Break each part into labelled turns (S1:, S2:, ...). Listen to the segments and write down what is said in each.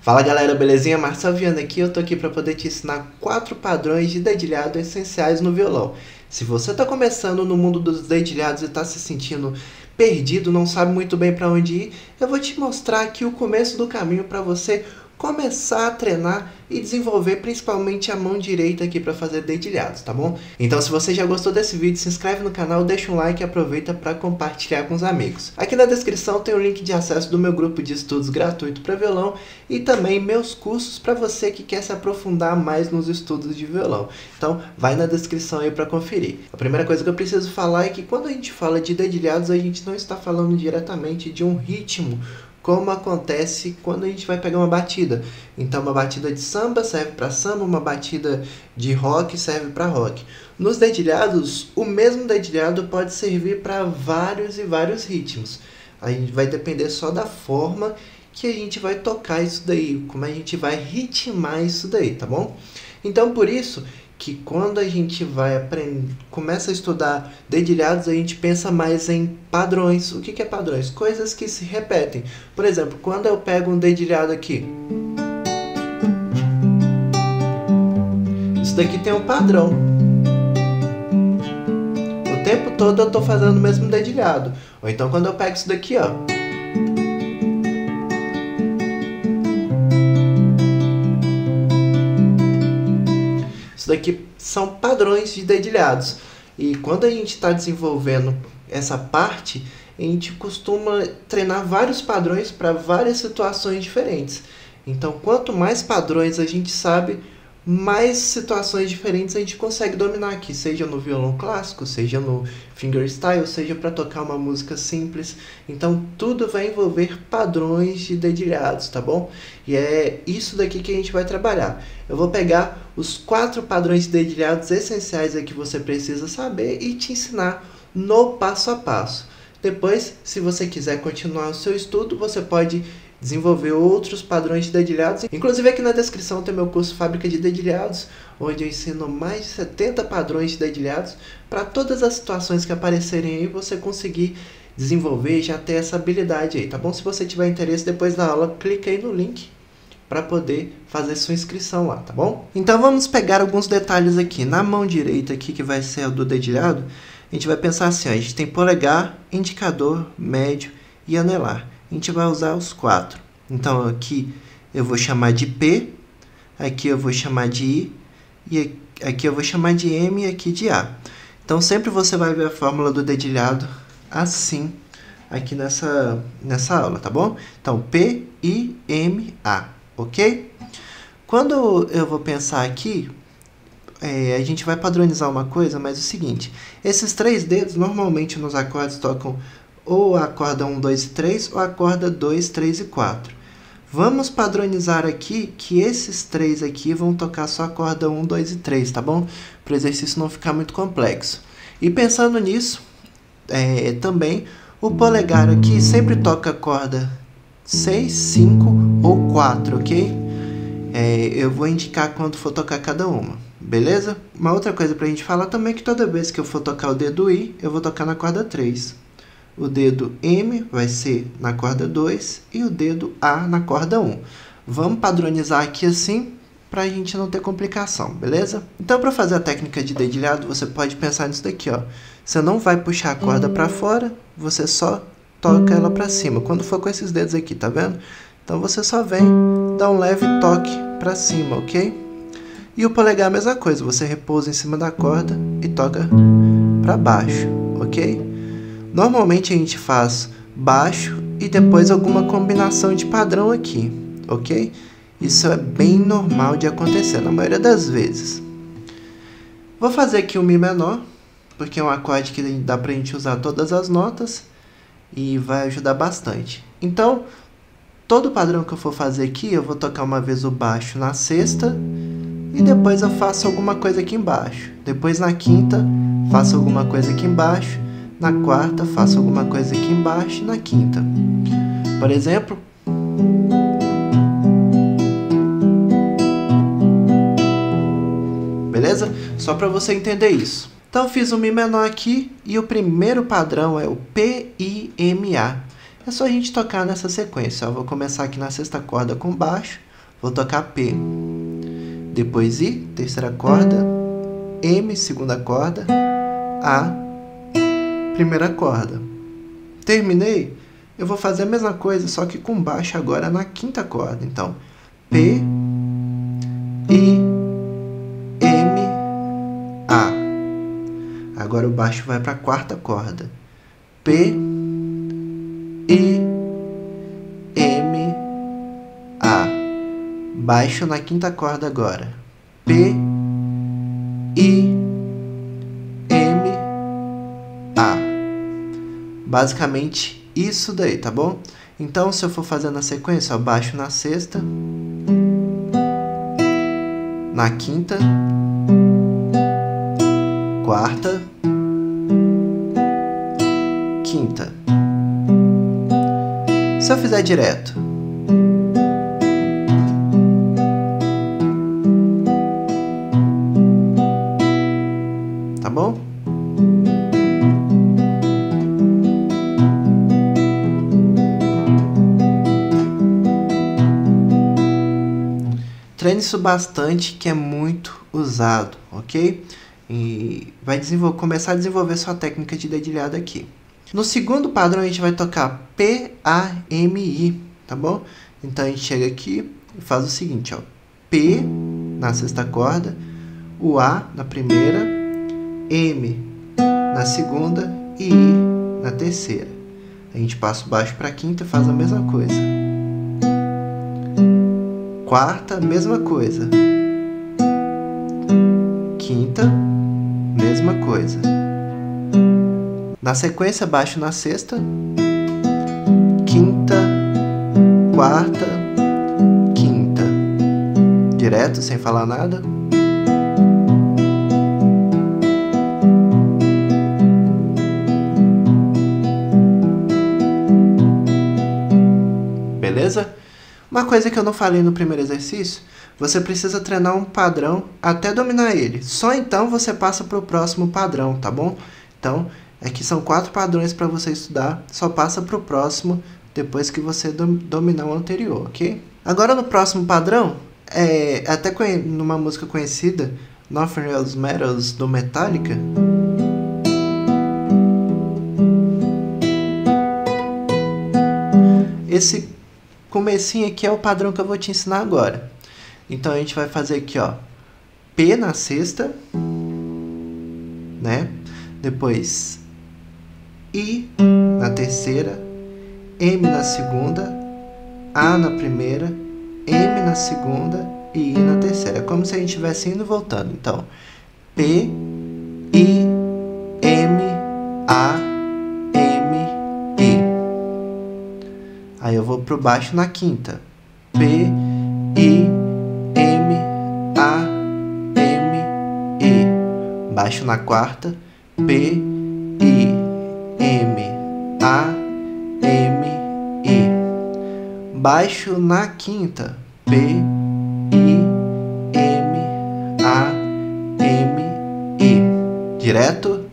S1: Fala galera, belezinha? Marcel Viana aqui, eu tô aqui para poder te ensinar 4 padrões de dedilhado essenciais no violão. Se você tá começando no mundo dos dedilhados e tá se sentindo perdido, não sabe muito bem para onde ir, eu vou te mostrar aqui o começo do caminho para você começar a treinar e desenvolver principalmente a mão direita aqui para fazer dedilhados, tá bom? Então se você já gostou desse vídeo, se inscreve no canal, deixa um like e aproveita para compartilhar com os amigos. Aqui na descrição tem o link de acesso do meu grupo de estudos gratuito para violão e também meus cursos para você que quer se aprofundar mais nos estudos de violão. Então vai na descrição aí para conferir. A primeira coisa que eu preciso falar é que quando a gente fala de dedilhados, a gente não está falando diretamente de um ritmo, como acontece quando a gente vai pegar uma batida. Então uma batida de samba serve para samba, uma batida de rock serve para rock. Nos dedilhados, o mesmo dedilhado pode servir para vários e vários ritmos. A gente vai depender só da forma que a gente vai tocar isso daí, como a gente vai ritmar isso daí, tá bom? Então por isso que quando a gente vai começa a estudar dedilhados, a gente pensa mais em padrões. O que é padrões? Coisas que se repetem. Por exemplo, quando eu pego um dedilhado aqui, isso daqui tem um padrão. O tempo todo eu estou fazendo o mesmo dedilhado. Ou então quando eu pego isso daqui, ó, isso daqui são padrões de dedilhados. E quando a gente está desenvolvendo essa parte, a gente costuma treinar vários padrões para várias situações diferentes. Então, quanto mais padrões a gente sabe, mais situações diferentes a gente consegue dominar aqui, seja no violão clássico, seja no fingerstyle, seja para tocar uma música simples. Então tudo vai envolver padrões de dedilhados, tá bom? E é isso daqui que a gente vai trabalhar. Eu vou pegar os 4 padrões de dedilhados essenciais que você precisa saber e te ensinar no passo a passo. Depois, se você quiser continuar o seu estudo, você pode desenvolver outros padrões de dedilhados. Inclusive aqui na descrição tem meu curso Fábrica de Dedilhados, onde eu ensino mais de 70 padrões de dedilhados para todas as situações que aparecerem aí, você conseguir desenvolver e já ter essa habilidade aí, tá bom? Se você tiver interesse, depois da aula, clica aí no link para poder fazer sua inscrição lá, tá bom? Então vamos pegar alguns detalhes aqui. Na mão direita aqui, que vai ser a do dedilhado, a gente vai pensar assim, ó, a gente tem polegar, indicador, médio e anelar. A gente vai usar os 4. Então aqui eu vou chamar de P, aqui eu vou chamar de I, e aqui eu vou chamar de M e aqui de A. Então sempre você vai ver a fórmula do dedilhado assim, aqui nessa aula, tá bom? Então P, I, M, A, ok? Quando eu vou pensar aqui, a gente vai padronizar uma coisa, mas é o seguinte, esses 3 dedos normalmente nos acordes tocam ou a corda 1, 2 e 3, ou a corda 2, 3 e 4. Vamos padronizar aqui que esses 3 aqui vão tocar só a corda 1, 2 e 3, tá bom? Para o exercício não ficar muito complexo. E pensando nisso, também, o polegar aqui sempre toca a corda 6, 5 ou 4, ok? Eu vou indicar quando for tocar cada uma, beleza? Uma outra coisa para a gente falar também é que toda vez que eu for tocar o dedo I, eu vou tocar na corda 3. O dedo M vai ser na corda 2 e o dedo A na corda 1. Vamos padronizar aqui assim para a gente não ter complicação, beleza? Então, para fazer a técnica de dedilhado, você pode pensar nisso daqui, ó. Você não vai puxar a corda para fora, você só toca ela para cima. Quando for com esses dedos aqui, tá vendo? Então, você só vem, dá um leve toque para cima, ok? E o polegar é a mesma coisa, você repousa em cima da corda e toca para baixo, ok? Normalmente a gente faz baixo e depois alguma combinação de padrão aqui, ok? Isso é bem normal de acontecer, na maioria das vezes. Vou fazer aqui um Mi menor, porque é um acorde que dá pra gente usar todas as notas e vai ajudar bastante. Então, todo padrão que eu for fazer aqui, eu vou tocar uma vez o baixo na sexta e depois eu faço alguma coisa aqui embaixo. Depois na quinta, faço alguma coisa aqui embaixo. Na quarta, faço alguma coisa aqui embaixo e na quinta. Por exemplo, beleza? Só para você entender isso. Então, eu fiz um Mi menor aqui e o primeiro padrão é o P, I, M, A. É só a gente tocar nessa sequência. Eu vou começar aqui na sexta corda com baixo, vou tocar P. Depois I, terceira corda, M, segunda corda, A, primeira corda. Terminei, eu vou fazer a mesma coisa, só que com baixo agora na quinta corda. Então, P, I, M, A. Agora o baixo vai para a quarta corda. P, I, M, A. Baixo na quinta corda agora. P, I, M, A. Basicamente isso daí, tá bom? Então, se eu for fazer na sequência, ó, baixo na sexta, na quinta, quarta, quinta. Se eu fizer direto, tá bom? Treine isso bastante, que é muito usado, ok? E vai começar a desenvolver sua técnica de dedilhada aqui. No segundo padrão, a gente vai tocar P, A, M, I, tá bom? Então, a gente chega aqui e faz o seguinte, ó. P na sexta corda, o A na primeira, M na segunda e I na terceira. A gente passa o baixo para a quinta e faz a mesma coisa. Quarta, mesma coisa. Quinta, mesma coisa. Na sequência, baixo na sexta. Quinta, quarta, quinta. Direto, sem falar nada. Beleza? Uma coisa que eu não falei no primeiro exercício, você precisa treinar um padrão até dominar ele. Só então você passa para o próximo padrão, tá bom? Então, aqui são 4 padrões para você estudar, só passa para o próximo depois que você dominar o anterior, ok? Agora no próximo padrão, até numa música conhecida, Nothing Else Matters, do Metallica, esse comecinho aqui é o padrão que eu vou te ensinar agora. Então a gente vai fazer aqui, ó, P na sexta, né? Depois I na terceira, M na segunda, A na primeira, M na segunda e I na terceira. É como se a gente estivesse indo e voltando. Então, P, I, M, A, M, I. Aí eu vou pro baixo na quinta. P, I, M, A, M, I. Baixo na quarta. P, I, M, A, M, I. Baixo na quinta. P, I, M, A, M, I. Direto.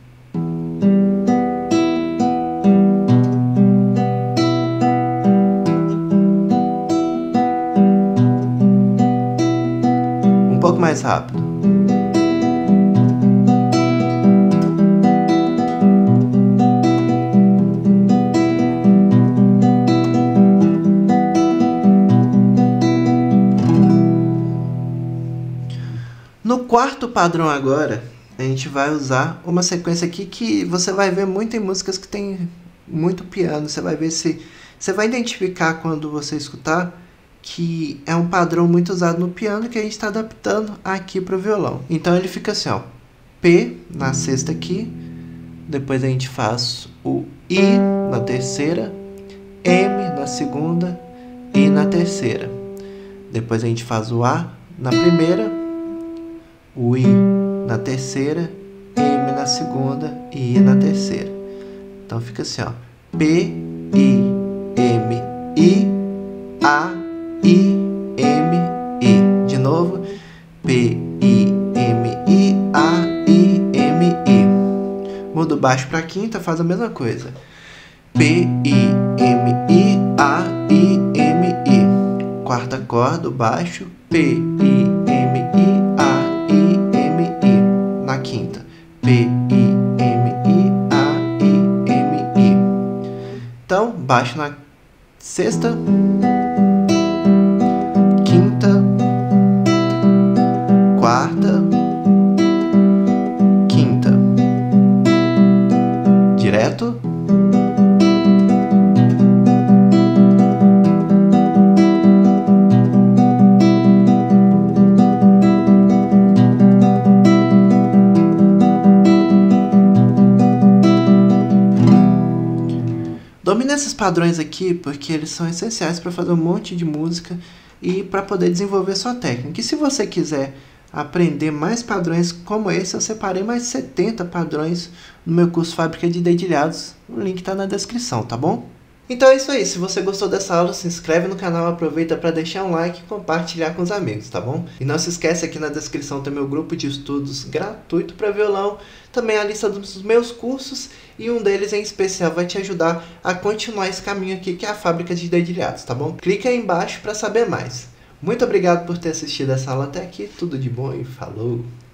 S1: Um pouco mais rápido. No quarto padrão agora, a gente vai usar uma sequência aqui que você vai ver muito em músicas que tem muito piano. Você vai ver você vai identificar quando você escutar que é um padrão muito usado no piano que a gente está adaptando aqui para o violão. Então ele fica assim, ó, P na sexta aqui, depois a gente faz o I na terceira, M na segunda, I na terceira. Depois a gente faz o A na primeira, o I na terceira, M na segunda e I na terceira. Então fica assim, ó, P, I, M, I, A, I, M, I. De novo, P, I, M, I, A, I, M, I. Muda o baixo para a quinta, faz a mesma coisa. P, I, M, I, A, I, M, I. Quarta corda, o baixo, P, I, M, I, A, I, M, I. Na quinta, P, I, M, I, A, I, M, I. Então, baixo na sexta, quinta, quarta, quinta. Direto. Domine esses padrões aqui porque eles são essenciais para fazer um monte de música e para poder desenvolver sua técnica. E se você quiser aprender mais padrões como esse, eu separei mais 70 padrões no meu curso Fábrica de Dedilhados. O link está na descrição, tá bom? Então é isso aí. Se você gostou dessa aula, se inscreve no canal, aproveita para deixar um like e compartilhar com os amigos, tá bom? E não se esquece, aqui na descrição tem meu grupo de estudos gratuito para violão, também a lista dos meus cursos, e um deles em especial vai te ajudar a continuar esse caminho aqui, que é a Fábrica de Dedilhados, tá bom? Clica aí embaixo para saber mais. Muito obrigado por ter assistido essa aula até aqui, tudo de bom e falou!